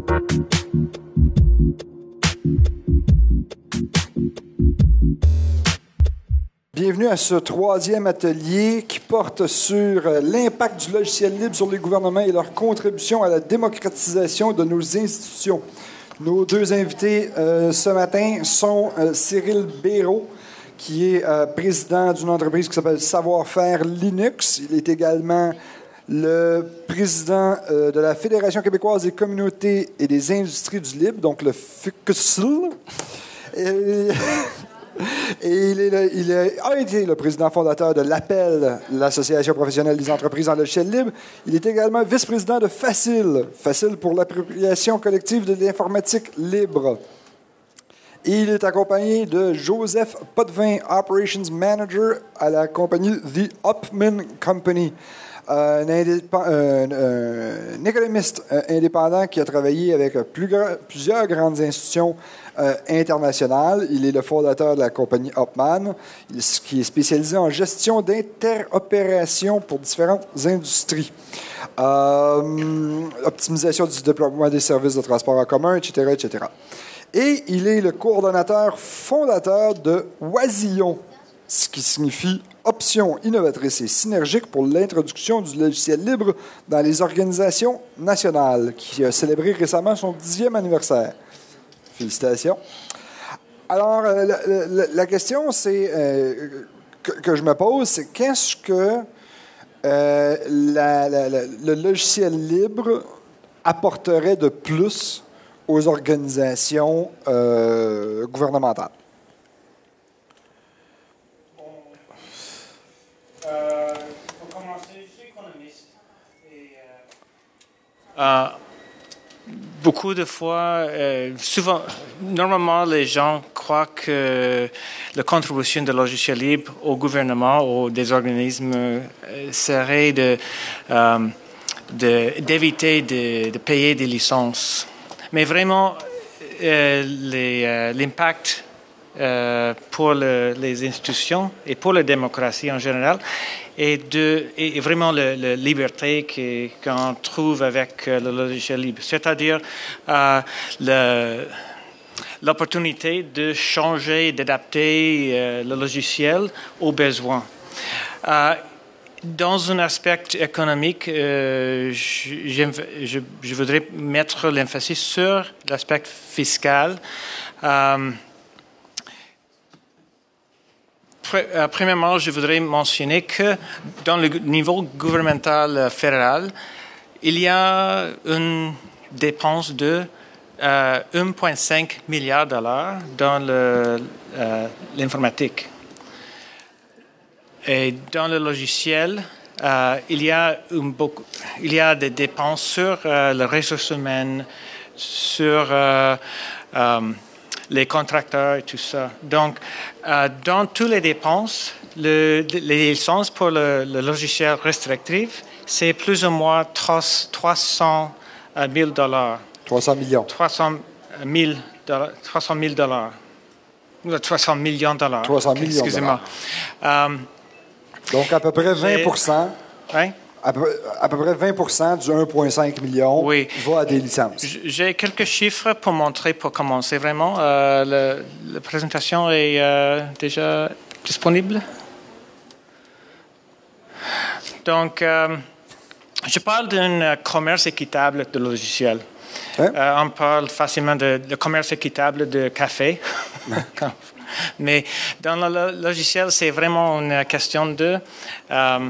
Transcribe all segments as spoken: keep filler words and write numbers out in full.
Bienvenue à ce troisième atelier qui porte sur l'impact du logiciel libre sur les gouvernements et leur contribution à la démocratisation de nos institutions. Nos deux invités euh, ce matin sont euh, Cyril Béraud, qui est euh, président d'une entreprise qui s'appelle Savoir-faire Linux. Il est également le président euh, de la Fédération québécoise des communautés et des industries du libre, donc le F Q S L. Et... Et il, est le, il est, a été le président fondateur de l'Appel, l'Association professionnelle des entreprises en logiciel libre. Il est également vice-président de Facile, Facile pour l'appropriation collective de l'informatique libre. Et il est accompagné de Joseph Potvin, Operations Manager à la compagnie The Upman Company. Un, indép- un, un économiste indépendant qui a travaillé avec plus gra- plusieurs grandes institutions euh, internationales. Il est le fondateur de la compagnie Upman, qui est spécialisée en gestion d'interopération pour différentes industries. Euh, optimisation du déploiement des services de transport en commun, et cetera, et cetera. Et il est le coordonnateur fondateur de Oisillon, ce qui signifie option innovatrice et synergique pour l'introduction du logiciel libre dans les organisations nationales, qui a célébré récemment son dixième anniversaire. Félicitations. Alors, la, la, la question c'est, euh, que, que je me pose, c'est qu'est-ce que euh, la, la, la, le logiciel libre apporterait de plus aux organisations euh, gouvernementales? Euh, pour commencer, je suis économiste. Et, euh, euh, beaucoup de fois, euh, souvent, normalement, les gens croient que la contribution de logiciel libre au gouvernement ou des organismes euh, serait de, euh, de, d'éviter de, de payer des licences. Mais vraiment, euh, les, euh, l'impact Euh, pour le, les institutions et pour la démocratie en général, et, de, et vraiment la liberté que, qu'on trouve avec euh, le logiciel libre, c'est-à-dire euh, le, l'opportunité de changer, d'adapter euh, le logiciel aux besoins. Euh, Dans un aspect économique, euh, je, je, je voudrais mettre l'emphasis sur l'aspect fiscal. Euh, Premièrement, je voudrais mentionner que dans le niveau gouvernemental fédéral, il y a une dépense de euh, un virgule cinq milliard de dollars dans le, euh, l'informatique. Et dans le logiciel, euh, il, y a un beaucoup, il y a des dépenses sur euh, les ressources humaines, sur euh, euh, les contracteurs et tout ça. Donc, euh, dans toutes les dépenses, le, les licences pour le, le logiciel restrictif, c'est plus ou moins trois cent mille dollars. trois cents millions. trois cent mille dollars. trois cent mille dollars. trois cents millions de dollars. trois cents millions. Excusez-moi. Um, Donc, à peu près vingt pour cent. Oui? À peu, à peu près vingt pour cent du un virgule cinq million oui. va à des licences. J'ai quelques chiffres pour montrer, pour commencer vraiment. Euh, le, la présentation est euh, déjà disponible. Donc, euh, je parle d'un commerce équitable de logiciels. Hein? Euh, on parle facilement de, de commerce équitable de café. Mais dans le logiciel, c'est vraiment une question de... Euh,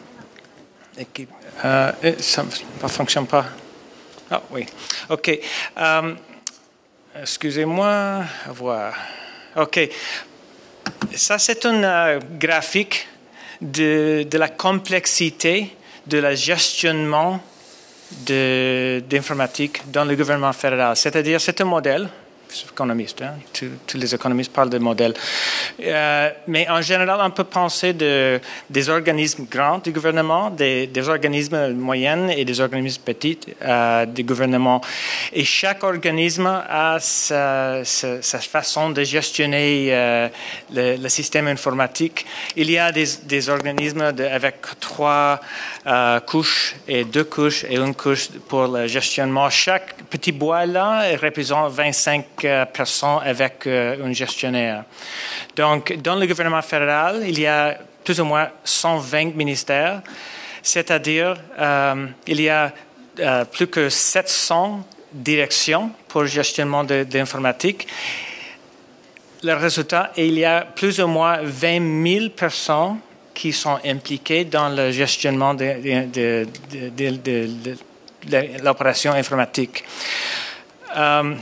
Euh, ça ne fonctionne pas. Ah oui. OK. Um, excusez-moi. Voir. OK. Ça, c'est un uh, graphique de, de la complexité de la gestionnement de, d'informatique dans le gouvernement fédéral. C'est-à-dire, c'est un modèle économistes. Hein? Tous, tous les économistes parlent de modèles. Euh, mais en général, on peut penser de, des organismes grands du gouvernement, des, des organismes moyens et des organismes petits euh, du gouvernement. Et chaque organisme a sa, sa, sa façon de gestionner euh, le, le système informatique. Il y a des, des organismes de, avec trois euh, couches et deux couches et une couche pour le gestionnement. Chaque petit bois là représente vingt-cinq personnes avec euh, un gestionnaire. Donc, dans le gouvernement fédéral, il y a plus ou moins cent vingt ministères, c'est-à-dire euh, il y a euh, plus que sept cents directions pour le gestionnement de, de l'informatique. Le résultat, il y a plus ou moins vingt mille personnes qui sont impliquées dans le gestionnement de, de, de, de, de, de, de l'opération informatique. Euh,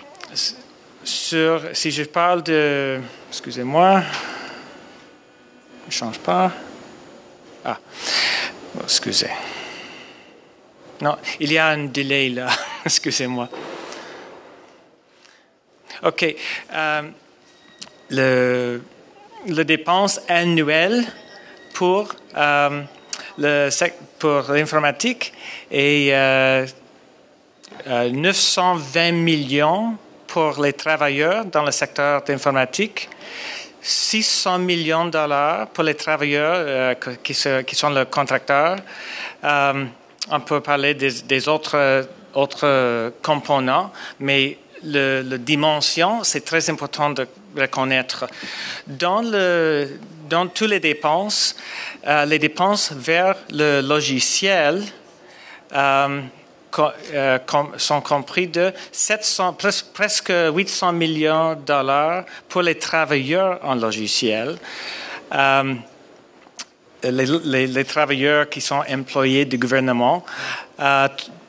sur, si je parle de... Excusez-moi. Ne change pas. Ah, oh, excusez. Non, il y a un délai là. Excusez-moi. OK. Euh, le, le dépense annuelle pour, euh, le, pour l'informatique est euh, euh, neuf cent vingt millions pour les travailleurs dans le secteur d'informatique, six cents millions de dollars pour les travailleurs euh, qui, se, qui sont les contracteurs. Euh, on peut parler des, des autres, autres composants, mais le, le dimension, c'est très important de reconnaître. Dans, le, dans toutes les dépenses, euh, les dépenses vers le logiciel euh, co, euh, com, sont compris de sept cents, pres, presque huit cents millions de dollars pour les travailleurs en logiciel. Euh, les, les, les travailleurs qui sont employés du gouvernement, euh,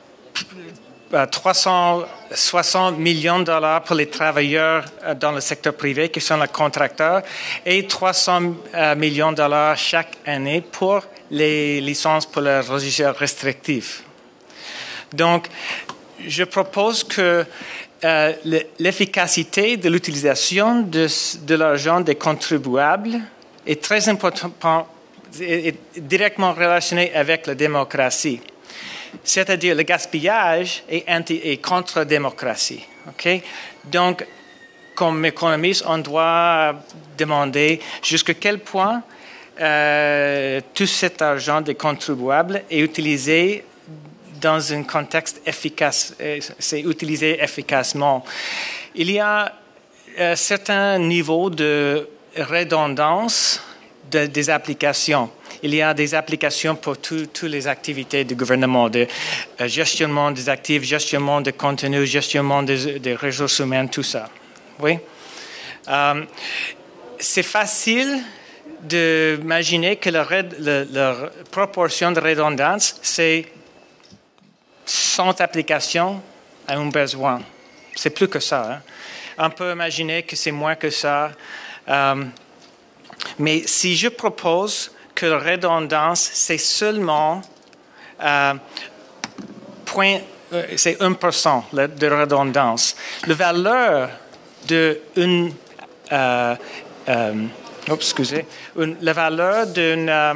trois cent soixante millions de dollars pour les travailleurs dans le secteur privé qui sont les contracteurs et trois cents millions de dollars chaque année pour les licences pour le logiciel restrictif. Donc, je propose que euh, l'efficacité de l'utilisation de, de l'argent des contribuables est très important, est directement relationné avec la démocratie. C'est-à-dire le gaspillage est, anti, est contre démocratie. Okay? Donc, comme économiste, on doit demander jusqu'à quel point euh, tout cet argent des contribuables est utilisé dans un contexte efficace, c'est utilisé efficacement. Il y a un certain niveau de redondance de, des applications. Il y a des applications pour toutes les activités du gouvernement, de euh, gestionnement des actifs, gestionnement de contenu, gestionnement des, des ressources humaines, tout ça. Oui. Euh, c'est facile d'imaginer que la, la, la proportion de redondance, c'est cent applications à un besoin. C'est plus que ça. Hein. On peut imaginer que c'est moins que ça. Euh, mais si je propose que la redondance, c'est seulement euh, point, euh, c'est un pour cent de redondance. La valeur de une, euh, euh, oh, excusez, une, la valeur d'une euh,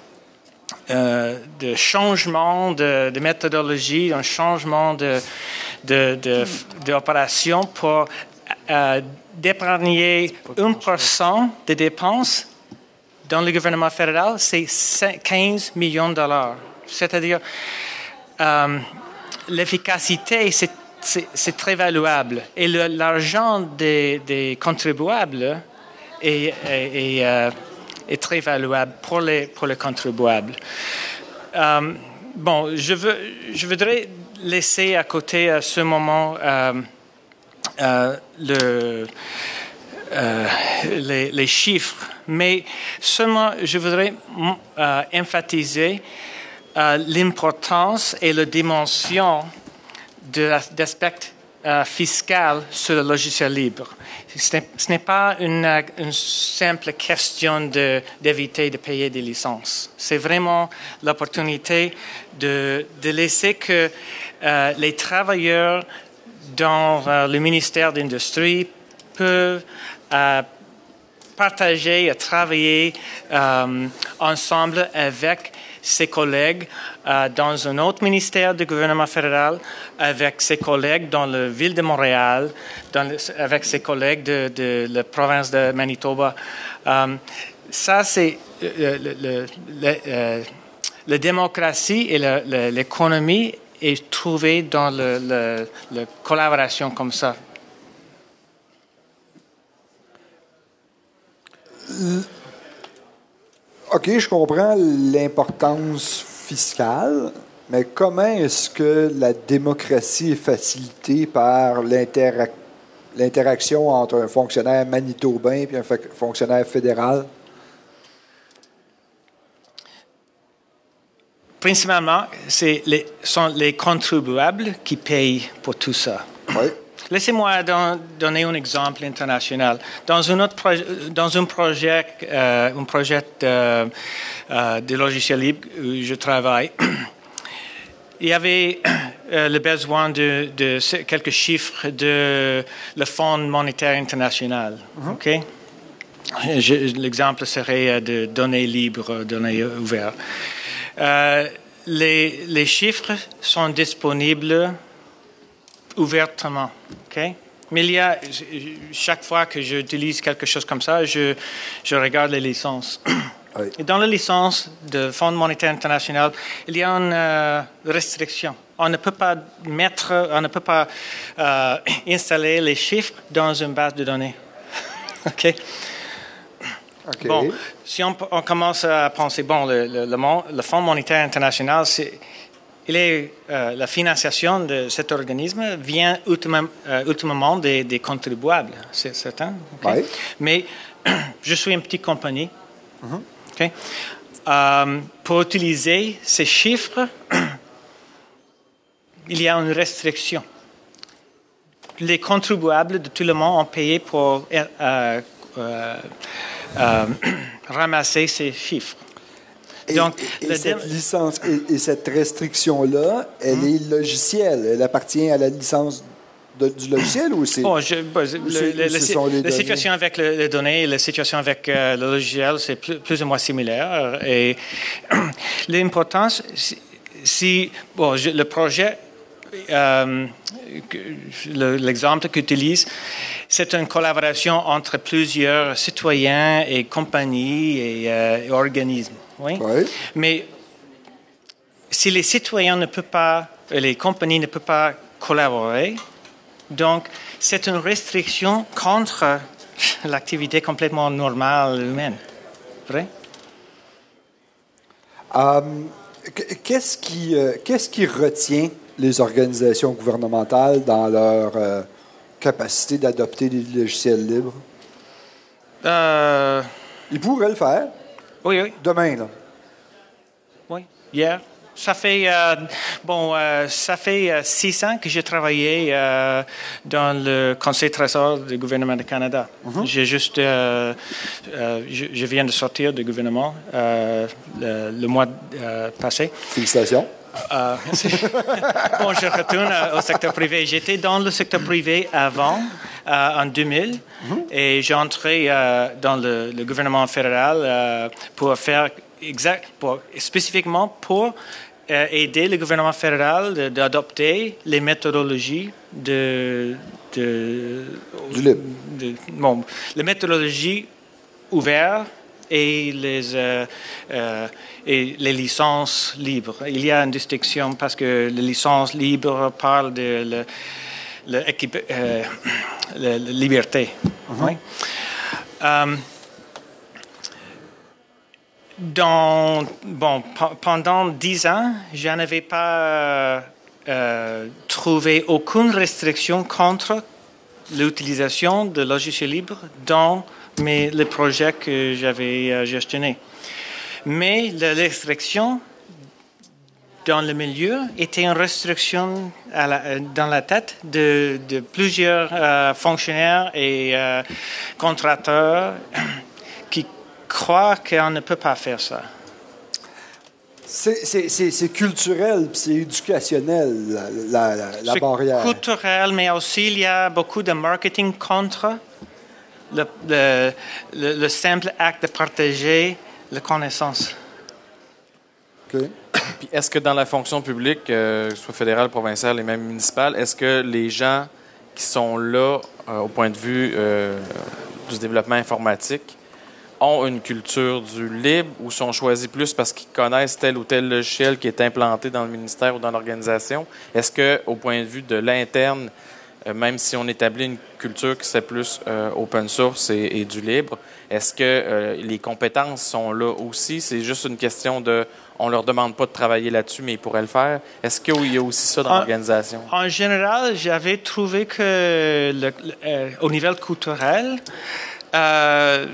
euh, de changement de, de méthodologie, un changement de, de, de, d'opération pour euh, d'épargner un pour cent des dépenses dans le gouvernement fédéral, c'est quinze millions de dollars. C'est-à-dire, euh, l'efficacité, c'est, c'est, c'est très valuable. Et le, l'argent des, des contribuables est, est, est, euh, est très valuable pour les, pour les contribuables. Euh, bon, je, veux, je voudrais laisser à côté à ce moment euh, euh, le... Euh, les, les chiffres, mais seulement je voudrais euh, emphasiser euh, l'importance et la dimension de l'aspect euh, fiscal sur le logiciel libre. Ce n'est, ce n'est pas une, une simple question de, d'éviter de payer des licences. C'est vraiment l'opportunité de, de laisser que euh, les travailleurs dans euh, le ministère de l'Industrie peuvent euh, partager et travailler euh, ensemble avec ses collègues euh, dans un autre ministère du gouvernement fédéral, avec ses collègues dans la ville de Montréal, dans le, avec ses collègues de, de la province de Manitoba. Euh, ça, c'est euh, le, le, le, euh, la démocratie et le, le, l'économie est trouvée dans le, le, la collaboration comme ça. OK, je comprends l'importance fiscale, mais comment est-ce que la démocratie est facilitée par l'interac- l'interaction entre un fonctionnaire manitobain et un fa- fonctionnaire fédéral? Principalement, ce sont les contribuables qui payent pour tout ça. Oui. Laissez-moi don, donner un exemple international. Dans un, autre proje- dans un projet, euh, un projet de, euh, de logiciel libre où je travaille, il y avait euh, le besoin de, de quelques chiffres de le Fonds monétaire international. Mm-hmm. Okay? Je, l'exemple serait de données libres, données ouvertes. Euh, les, les chiffres sont disponibles ouvertement, ok? Mais il y a, chaque fois que j'utilise quelque chose comme ça, je, je regarde les licences. Oui. Et dans les licences du Fonds monétaire international, il y a une euh, restriction. On ne peut pas mettre, on ne peut pas euh, installer les chiffres dans une base de données. ok? Okay. Bon, si on, on commence à penser, bon, le, le, le, le Fonds monétaire international, c'est, il est, euh, la financiation de cet organisme vient ultimement, euh, ultimement des, des contribuables, c'est certain. Okay? Oui. Mais je suis une petite compagnie. Mm-hmm. Okay? Euh, pour utiliser ces chiffres, il y a une restriction. Les contribuables de tout le monde ont payé pour euh, euh, euh, ramasser ces chiffres. Et, Donc, et, et cette dé... licence et, et cette restriction-là, elle hum. est logicielle. Elle appartient à la licence de, du logiciel ou c'est... Bon, je, bon, le, le, le, le, la situation avec le, les données et la situation avec euh, le logiciel, c'est plus, plus ou moins similaire. Et l'importance, si, si bon, je, le projet, euh, le, l'exemple qu'utilise, c'est une collaboration entre plusieurs citoyens et compagnies et, euh, et organismes. Oui. Oui. Mais si les citoyens ne peuvent pas, les compagnies ne peuvent pas collaborer, donc c'est une restriction contre l'activité complètement normale humaine. Vrai? Um, qu'est-ce qui, euh, qu'est-ce qui retient les organisations gouvernementales dans leur euh, capacité d'adopter des logiciels libres? Euh... Ils pourraient le faire. Oui, oui. Demain, là. Oui, hier. Ça fait, euh, bon, euh, ça fait euh, six ans que j'ai travaillé euh, dans le Conseil trésor du gouvernement du Canada. Mm-hmm. J'ai juste, euh, euh, je, je viens de sortir du gouvernement euh, le, le mois euh, passé. Félicitations. Euh, bon, je retourne au secteur privé. J'étais dans le secteur privé avant, euh, en deux mille, mm-hmm. et j'ai entré euh, dans le, le gouvernement fédéral euh, pour faire exact, pour, spécifiquement pour euh, aider le gouvernement fédéral de, d'adopter les méthodologies de, de, du libre. De, bon, les méthodologies ouvertes et les, euh, euh, et les licences libres. Il y a une distinction parce que les licences libres parlent de la, la, euh, la, la liberté. Mm-hmm. Oui. Um, dans, bon, p- pendant dix ans, je n'avais pas euh, trouvé aucune restriction contre l'utilisation de logiciels libres dans mais le projet que j'avais euh, gestionné. Mais la restriction dans le milieu était une restriction à la, dans la tête de, de plusieurs euh, fonctionnaires et euh, contracteurs qui croient qu'on ne peut pas faire ça. C'est, c'est, c'est, c'est culturel, puis c'est éducationnel, la, la, la, la c'est barrière. C'est culturel, mais aussi il y a beaucoup de marketing contre le, le, le, le simple acte de partager la connaissance. OK. Puis est-ce que dans la fonction publique, euh, soit fédérale, provinciale et même municipale, est-ce que les gens qui sont là euh, au point de vue euh, du développement informatique ont une culture du libre ou sont choisis plus parce qu'ils connaissent tel ou tel logiciel qui est implanté dans le ministère ou dans l'organisation? Est-ce que, au point de vue de l'interne, euh, même si on établit une culture qui c'est plus euh, open source et, et du libre, est-ce que euh, les compétences sont là aussi? C'est juste une question de... On leur demande pas de travailler là-dessus, mais ils pourraient le faire. Est-ce qu'il y a aussi ça dans en, l'organisation? En général, j'avais trouvé que, le, le, euh, au niveau culturel, euh,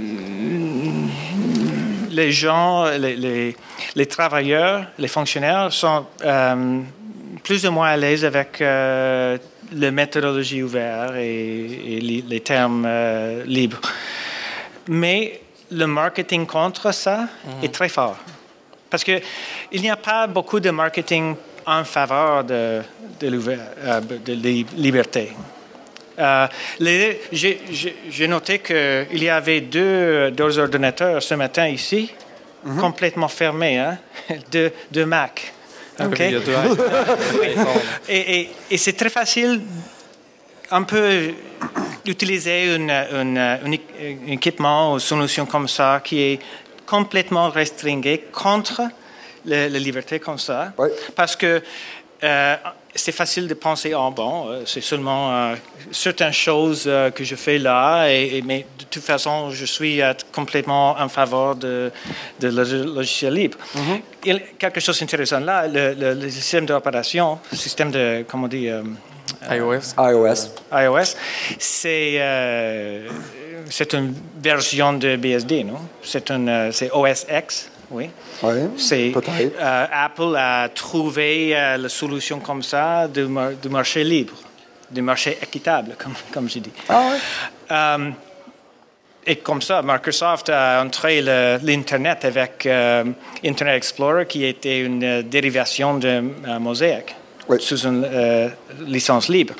les gens, les, les, les travailleurs, les fonctionnaires sont euh, plus ou moins à l'aise avec euh, la méthodologie ouverte et, et les, les termes euh, libres. Mais le marketing contre ça mm-hmm. est très fort. Parce qu'il n'y a pas beaucoup de marketing en faveur de, de, euh, de la liberté. Euh, les, j'ai, j'ai noté qu'il y avait deux, deux ordinateurs ce matin ici, mm-hmm. complètement fermés, hein, deux, deux Mac. Okay? Oui. et, et, et c'est très facile, on peut utiliser une, une, une, un équipement ou une solution comme ça qui est complètement restreint contre la, la liberté comme ça. Oui. Parce que euh, c'est facile de penser, oh bon, euh, c'est seulement euh, certaines choses euh, que je fais là, et, et, mais de toute façon, je suis euh, complètement en faveur de, de le logiciel libre. Mm-hmm. Il y a quelque chose d'intéressant là, le, le, le système d'opération, le système de, comment on dit, euh, iOS. Euh, iOS. iOS, c'est, euh, c'est une version de B S D, non? C'est, une, c'est O S X. Oui, oui c'est, euh, Apple a trouvé euh, la solution comme ça du, mar- du marché libre, du marché équitable, comme, comme je dis. Ah oui? Euh, et comme ça, Microsoft a entré le, l'Internet avec euh, Internet Explorer, qui était une euh, dérivation de euh, Mosaic, oui. sous une euh, licence libre.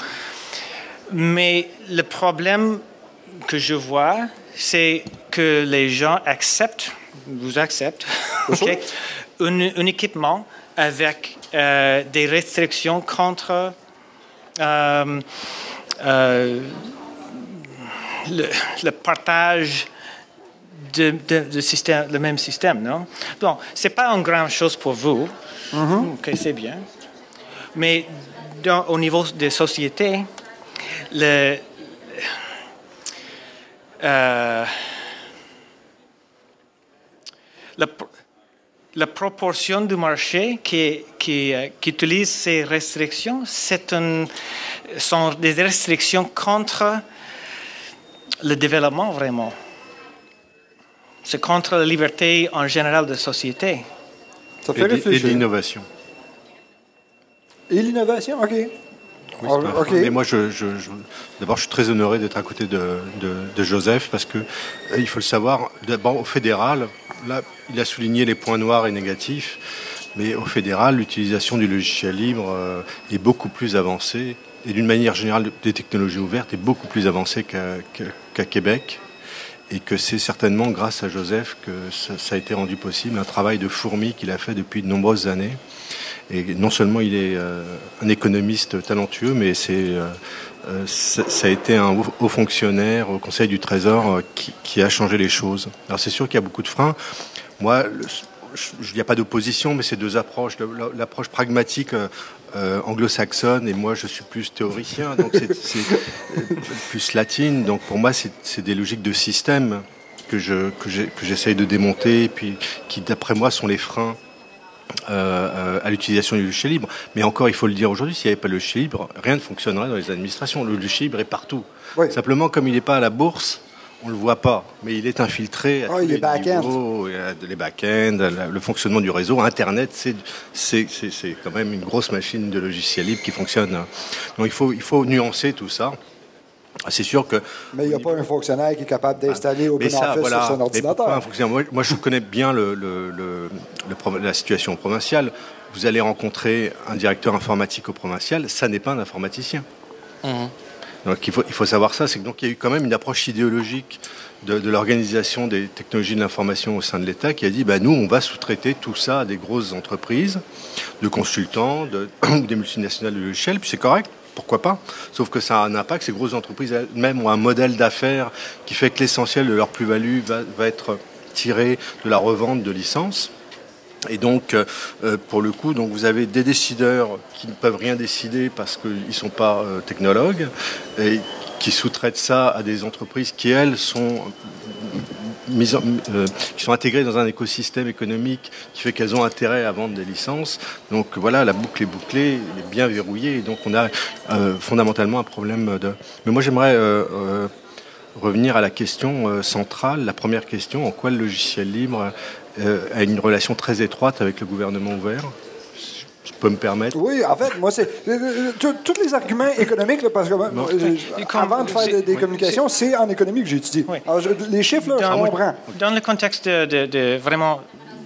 Mais le problème que je vois, c'est que les gens acceptent vous accepte okay, un, un équipement avec euh, des restrictions contre euh, euh, le, le partage de, de, de système, le même système, non? Bon, c'est pas une grande chose pour vous, mm-hmm. ok, c'est bien, mais dans, au niveau des sociétés, le euh, La, la proportion du marché qui, qui, qui utilise ces restrictions, c'est un, sont des restrictions contre le développement vraiment. C'est contre la liberté en général de la société. Ça fait et, réfléchir. Et l'innovation. Et l'innovation, OK. Oui, oh, okay. Mais moi, je, je, je, d'abord, je suis très honoré d'être à côté de, de, de Joseph parce que, euh, il faut le savoir, d'abord au fédéral, là, il a souligné les points noirs et négatifs, mais au fédéral, l'utilisation du logiciel libre euh, est beaucoup plus avancée et d'une manière générale, des technologies ouvertes est beaucoup plus avancée qu'à, qu'à, qu'à Québec. Et que c'est certainement grâce à Joseph que ça, ça a été rendu possible, un travail de fourmi qu'il a fait depuis de nombreuses années. Et non seulement il est euh, un économiste talentueux, mais c'est, euh, euh, ça, ça a été un haut, haut fonctionnaire au Conseil du Trésor euh, qui, qui a changé les choses. Alors c'est sûr qu'il y a beaucoup de freins. Moi, il n'y a pas d'opposition, mais c'est deux approches. L'approche pragmatique euh, euh, anglo-saxonne, et moi je suis plus théoricien, donc c'est, c'est plus latine. Donc pour moi, c'est, c'est des logiques de système que, je, que, j'ai, que j'essaye de démonter, et puis qui, d'après moi, sont les freins Euh, à l'utilisation du logiciel libre. Mais encore, il faut le dire aujourd'hui, s'il n'y avait pas le logiciel libre, rien ne fonctionnerait dans les administrations. Le logiciel libre est partout. Oui. Simplement, comme il n'est pas à la bourse, on ne le voit pas. Mais il est infiltré à oh, tous les niveaux, les back-ends, le fonctionnement du réseau. Internet, c'est, c'est, c'est, c'est quand même une grosse machine de logiciel libre qui fonctionne. Donc il faut, il faut nuancer tout ça. C'est sûr que... Mais il n'y a pas un fonctionnaire qui est capable d'installer ah, OpenOffice voilà, sur son ordinateur. Un fonctionnaire, moi, moi, je connais bien le, le, le, le, la situation provinciale. Vous allez rencontrer un directeur informatique au provincial, ça n'est pas un informaticien. Mmh. Donc il faut, il faut savoir ça, c'est que donc il y a eu quand même une approche idéologique de, de l'organisation des technologies de l'information au sein de l'État qui a dit bah, nous on va sous-traiter tout ça à des grosses entreprises, de consultants, de, des multinationales de logiciels, puis c'est correct, pourquoi pas. Sauf que ça a un impact, ces grosses entreprises elles-mêmes ont un modèle d'affaires qui fait que l'essentiel de leur plus-value va, va être tiré de la revente de licences. Et donc, euh, pour le coup, donc vous avez des décideurs qui ne peuvent rien décider parce qu'ils ne sont pas euh, technologues et qui sous-traitent ça à des entreprises qui, elles, sont, mises en, euh, qui sont intégrées dans un écosystème économique qui fait qu'elles ont intérêt à vendre des licences. Donc voilà, la boucle est bouclée, elle est bien verrouillée et donc on a euh, fondamentalement un problème de... Mais moi, j'aimerais... Euh, euh, revenir à la question euh, centrale, la première question, en quoi le logiciel libre euh, a une relation très étroite avec le gouvernement ouvert? Je peux me permettre? Oui, en fait, moi, c'est... Tous les arguments économiques, là, parce que moi, avant de faire des, des communications, c'est en économie que j'ai étudié. Oui. Alors, je, les chiffres, là, dans, je comprends. Dans le contexte de, de, de vraiment...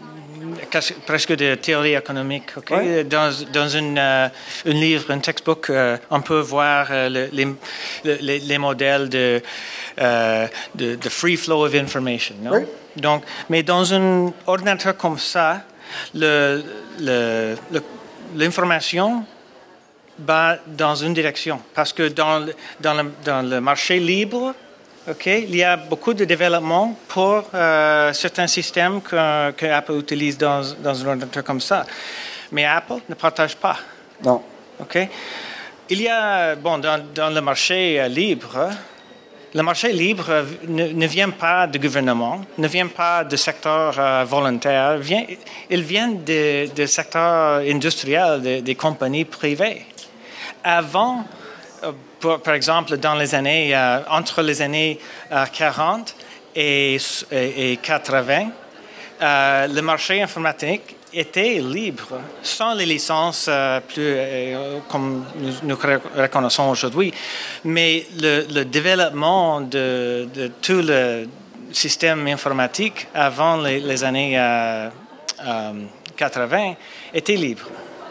presque de théorie économique. Okay? Ouais. Dans, dans un euh, livre, un textbook, euh, on peut voir euh, le, les, les, les modèles de, euh, de, de free flow of information. Non? Oui. Donc, mais dans un ordinateur comme ça, le, le, le, l'information va dans une direction. Parce que dans le, dans le, dans le marché libre, okay, il y a beaucoup de développement pour euh, certains systèmes que, que Apple utilise dans, dans un ordinateur comme ça. Mais Apple ne partage pas. Non. Okay? Il y a, bon, dans, dans le marché euh, libre, le marché libre ne, ne vient pas du gouvernement, ne vient pas du secteur euh, volontaire, vient, il vient du secteur industriel, de, des compagnies privées. Avant, Par, par exemple, dans les années, euh, entre les années euh, quarante et, et, et quatre-vingts, euh, le marché informatique était libre, sans les licences euh, plus, euh, comme nous, nous reconnaissons aujourd'hui. Mais le, le développement de, de tout le système informatique avant les, les années euh, euh, quatre-vingts était libre.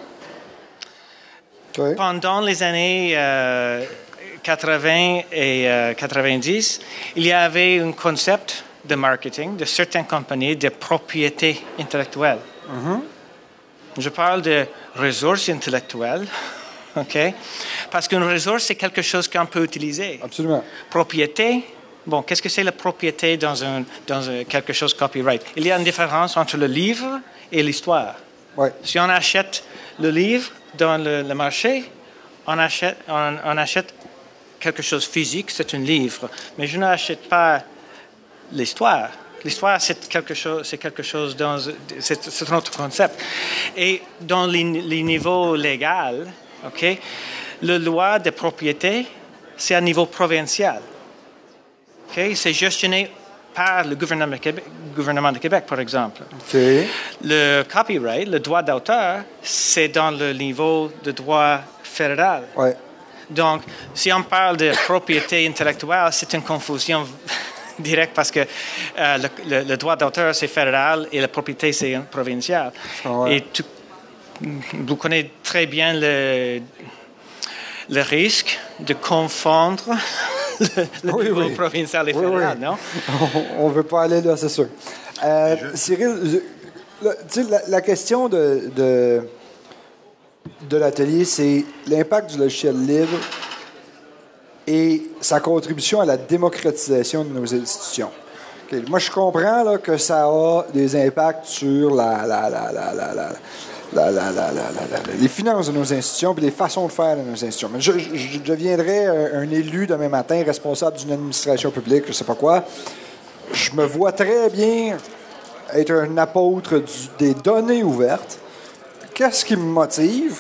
Oui. Pendant les années euh, quatre-vingts et euh, quatre-vingt-dix, il y avait un concept de marketing de certaines compagnies de propriété intellectuelle. Mm-hmm. Je parle de ressources intellectuelles, ok? Parce qu'une ressource, c'est quelque chose qu'on peut utiliser. Absolument. Propriété, bon, qu'est-ce que c'est la propriété dans, un, dans un, quelque chose copyright? Il y a une différence entre le livre et l'histoire. Oui. Si on achète le livre dans le, le marché, on achète, on, on achète quelque chose de physique, c'est un livre. Mais je n'achète pas l'histoire. L'histoire, c'est quelque chose, c'est quelque chose dans, c'est, c'est un autre concept. Et dans les, les niveaux légaux, ok, la loi de propriété, c'est à niveau provincial. Ok, c'est gestionné par le gouvernement de Québec, gouvernement de Québec, par exemple. Okay. Le copyright, le droit d'auteur, c'est dans le niveau de droit fédéral. Ouais. Donc, si on parle de propriété intellectuelle, c'est une confusion directe parce que euh, le, le, le droit d'auteur, c'est fédéral et la propriété, c'est provincial. Oh ouais. Et tu, vous connaissez très bien le, le risque de confondre le, le oui, niveau oui. provincial et oui, fédéral, oui. non? On ne veut pas aller là, c'est sûr. Euh, je... Cyril, je, là, la, la question de, de, de l'atelier, c'est l'impact du logiciel libre et sa contribution à la démocratisation de nos institutions. Okay. Moi, je comprends là, que ça a des impacts sur la, la, la, la, la, la La, la, la, la, la, la, les finances de nos institutions et les façons de faire de nos institutions. Mais je, je, je deviendrai un, un élu demain matin, responsable d'une administration publique, je ne sais pas quoi. Je me vois très bien être un apôtre du, des données ouvertes. Qu'est-ce qui me motive,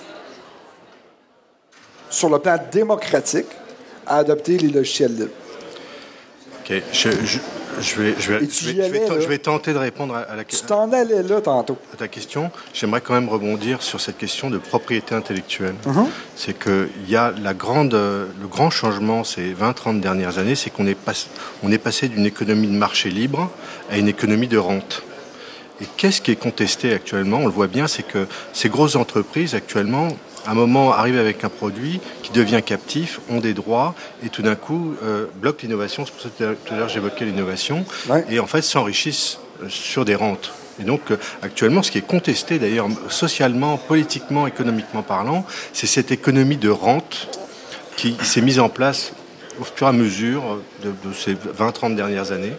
sur le plan démocratique, à adopter les logiciels libres? OK. Je, je, Je vais, je, vais, je, vais, allais, je, vais, je vais tenter de répondre à la question. Tu t'en allais là tantôt. À ta question, j'aimerais quand même rebondir sur cette question de propriété intellectuelle. Mm-hmm. C'est qu'il y a la grande, le grand changement ces vingt trente dernières années, c'est qu'on est, pas, on est passé d'une économie de marché libre à une économie de rente. Et qu'est-ce qui est contesté actuellement? On le voit bien, c'est que ces grosses entreprises actuellement, à un moment, arrivent avec un produit qui devient captif, ont des droits, et tout d'un coup, euh, bloquent l'innovation. C'est pour ça que tout à l'heure, j'évoquais l'innovation. Ouais. Et en fait, s'enrichissent sur des rentes. Et donc, euh, actuellement, ce qui est contesté, d'ailleurs, socialement, politiquement, économiquement parlant, c'est cette économie de rente qui s'est mise en place au fur et à mesure de, de ces vingt trente dernières années,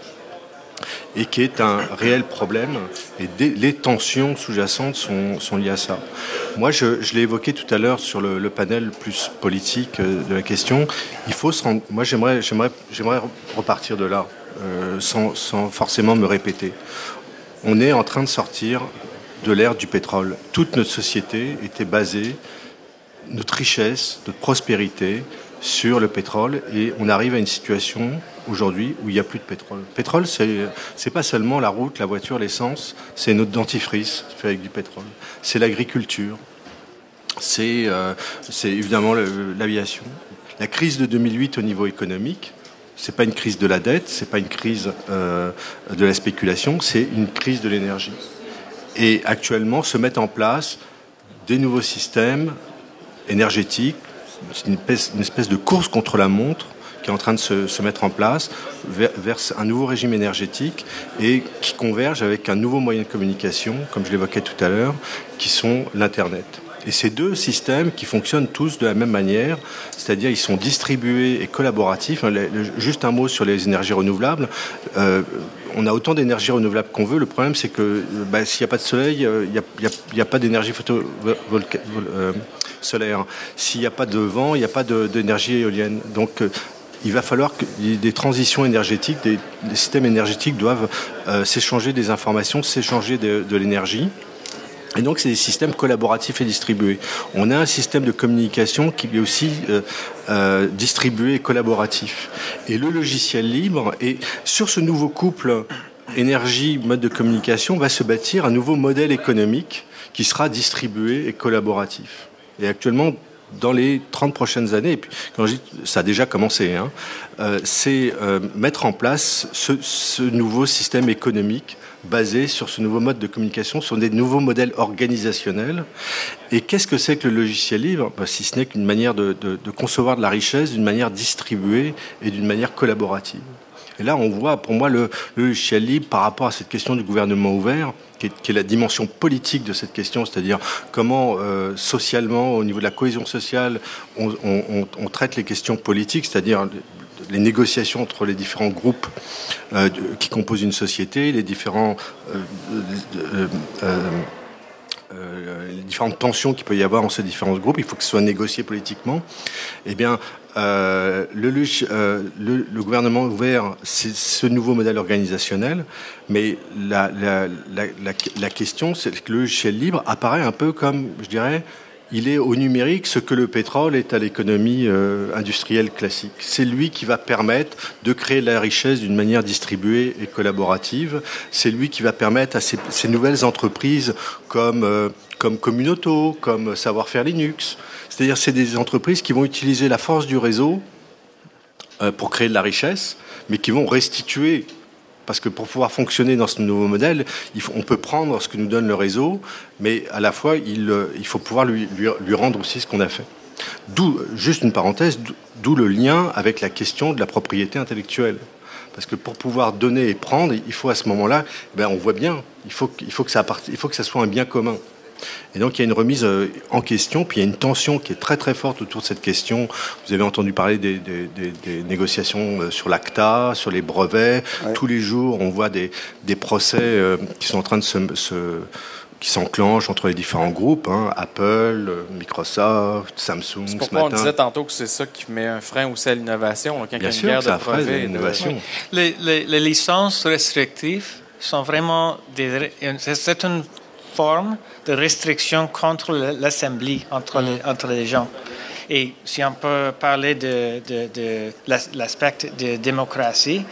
et qui est un réel problème, et des, les tensions sous-jacentes sont, sont liées à ça. Moi, je, je l'ai évoqué tout à l'heure sur le, le panel plus politique de la question. Il faut se rendre, moi, j'aimerais, j'aimerais, j'aimerais repartir de là, euh, sans, sans forcément me répéter. On est en train de sortir de l'ère du pétrole. Toute notre société était basée, notre richesse, notre prospérité, sur le pétrole, et on arrive à une situation aujourd'hui où il n'y a plus de pétrole. Le pétrole, c'est, c'est pas seulement la route, la voiture, l'essence, c'est notre dentifrice fait avec du pétrole. C'est l'agriculture, c'est, euh, c'est évidemment le, l'aviation. La crise de deux mille huit au niveau économique, c'est pas une crise de la dette, c'est pas une crise euh, de la spéculation, c'est une crise de l'énergie. Et actuellement, se mettent en place des nouveaux systèmes énergétiques. C'est une espèce, une espèce de course contre la montre qui est en train de se, se mettre en place vers, vers un nouveau régime énergétique et qui converge avec un nouveau moyen de communication, comme je l'évoquais tout à l'heure, qui sont l'Internet. Et ces deux systèmes qui fonctionnent tous de la même manière, c'est-à-dire ils sont distribués et collaboratifs. Juste un mot sur les énergies renouvelables. Euh, on a autant d'énergie renouvelable qu'on veut. Le problème, c'est que bah, s'il n'y a pas de soleil, il n'y a, y a, y a pas d'énergie photovoltaïque. Euh, solaire. S'il n'y a pas de vent, il n'y a pas de, d'énergie éolienne. Donc, euh, il va falloir que des transitions énergétiques, des, des systèmes énergétiques doivent euh, s'échanger des informations, s'échanger de, de l'énergie. Et donc, c'est des systèmes collaboratifs et distribués. On a un système de communication qui est aussi euh, euh, distribué et collaboratif. Et le logiciel libre, et sur ce nouveau couple énergie, mode de communication, va se bâtir un nouveau modèle économique qui sera distribué et collaboratif. Et actuellement, dans les trente prochaines années, et puis quand je dis, ça a déjà commencé, hein, euh, c'est euh, mettre en place ce, ce nouveau système économique basé sur ce nouveau mode de communication, sur des nouveaux modèles organisationnels. Et qu'est-ce que c'est que le logiciel libre? Ben, si ce n'est qu'une manière de, de, de concevoir de la richesse d'une manière distribuée et d'une manière collaborative. Et là, on voit, pour moi, le, le logiciel libre par rapport à cette question du gouvernement ouvert, qui est, qui est la dimension politique de cette question, c'est-à-dire comment, euh, socialement, au niveau de la cohésion sociale, on, on, on traite les questions politiques, c'est-à-dire les négociations entre les différents groupes euh, qui composent une société, les différents... Euh, euh, euh, Euh, les différentes tensions qu'il peut y avoir entre ces différents groupes, il faut que ce soit négocié politiquement. Eh bien, euh, le, euh, le, le gouvernement ouvert, c'est ce nouveau modèle organisationnel, mais la, la, la, la, la question, c'est que le logiciel libre apparaît un peu comme, je dirais, il est au numérique ce que le pétrole est à l'économie euh, industrielle classique. C'est lui qui va permettre de créer la richesse d'une manière distribuée et collaborative. C'est lui qui va permettre à ces, ces nouvelles entreprises comme, euh, comme Communauto, comme Savoir-faire Linux. C'est-à-dire c'est des entreprises qui vont utiliser la force du réseau euh, pour créer de la richesse, mais qui vont restituer. Parce que pour pouvoir fonctionner dans ce nouveau modèle, il faut, on peut prendre ce que nous donne le réseau, mais à la fois, il, il faut pouvoir lui, lui, lui rendre aussi ce qu'on a fait. D'où, juste une parenthèse, d'où le lien avec la question de la propriété intellectuelle. Parce que pour pouvoir donner et prendre, il faut à ce moment-là, ben on voit bien, il faut, il faut que ça part, il faut que ça soit un bien commun. Et donc, il y a une remise en question, puis il y a une tension qui est très très forte autour de cette question. Vous avez entendu parler des, des, des, des négociations sur l'ACTA, sur les brevets. Ouais. Tous les jours, on voit des, des procès euh, qui sont en train de se... se qui s'enclenchent entre les différents groupes, hein, Apple, Microsoft, Samsung. C'est pourquoi on disait tantôt que c'est ça qui met un frein aussi à l'innovation. Donc, Bien sûr, ça freine l'innovation. De... Les, les, les licences restrictives sont vraiment des... C'est une forme de restriction contre l'assembly, entre, mmh. les, entre les gens. Et si on peut parler de, de, de l'aspect de démocratie,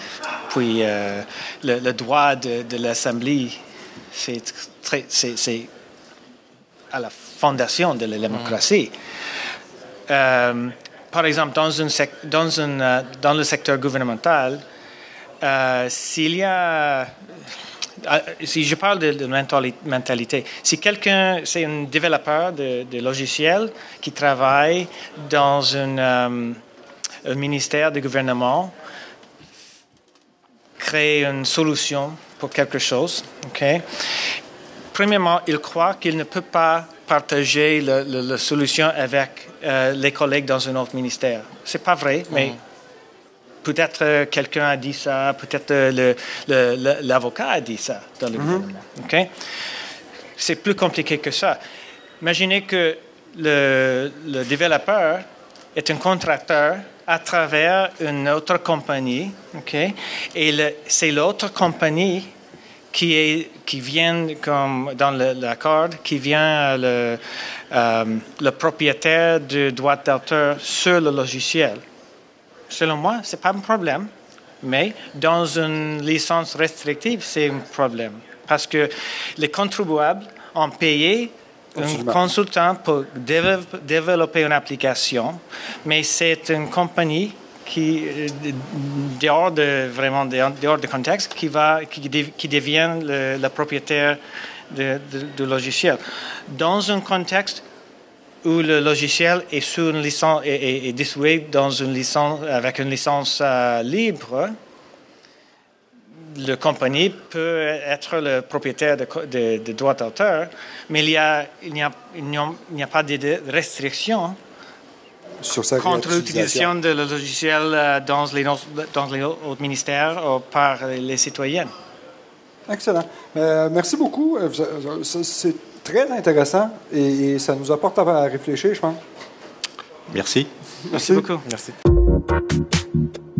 puis euh, le, le droit de, de l'Assemblée, c'est, très, c'est, c'est à la fondation de la démocratie. Mmh. Euh, par exemple, dans, une sec, dans, une, euh, dans le secteur gouvernemental, euh, s'il y a... Si je parle de, de mentalité, si quelqu'un, c'est un développeur de, de logiciels qui travaille dans une, um, un ministère du gouvernement, crée une solution pour quelque chose, ok? Premièrement, il croit qu'il ne peut pas partager le, le, la solution avec euh, les collègues dans un autre ministère. C'est pas vrai, mais mmh. Peut-être euh, quelqu'un a dit ça, peut-être euh, le, le, le, l'avocat a dit ça dans le mm-hmm. gouvernement. Okay? C'est plus compliqué que ça. Imaginez que le, le développeur est un contracteur à travers une autre compagnie, okay? Et le, c'est l'autre compagnie qui, est, qui vient, comme dans le, l'accord, qui vient le, euh, le propriétaire du droit d'auteur sur le logiciel. Selon moi, ce n'est pas un problème, mais dans une licence restrictive, c'est un problème. Parce que les contribuables ont payé Absolument. Un consultant pour développer une application, mais c'est une compagnie qui, dehors de, vraiment, dehors de contexte, qui, va, qui, qui devient le, le propriétaire de, de, du logiciel. Dans un contexte où le logiciel est sous une licence est, est distribué dans une licence avec une licence euh, libre, la compagnie peut être le propriétaire de, de, de droits d'auteur, mais il y a il n'y a, il n'y a, il n'y a pas de restrictions sur sa contre l'utilisation de le logiciel dans les dans les autres ministères ou par les citoyens. Excellent. Euh, merci beaucoup. C'est très intéressant et, et ça nous apporte à réfléchir, je pense. Merci. Merci, Merci beaucoup. Merci.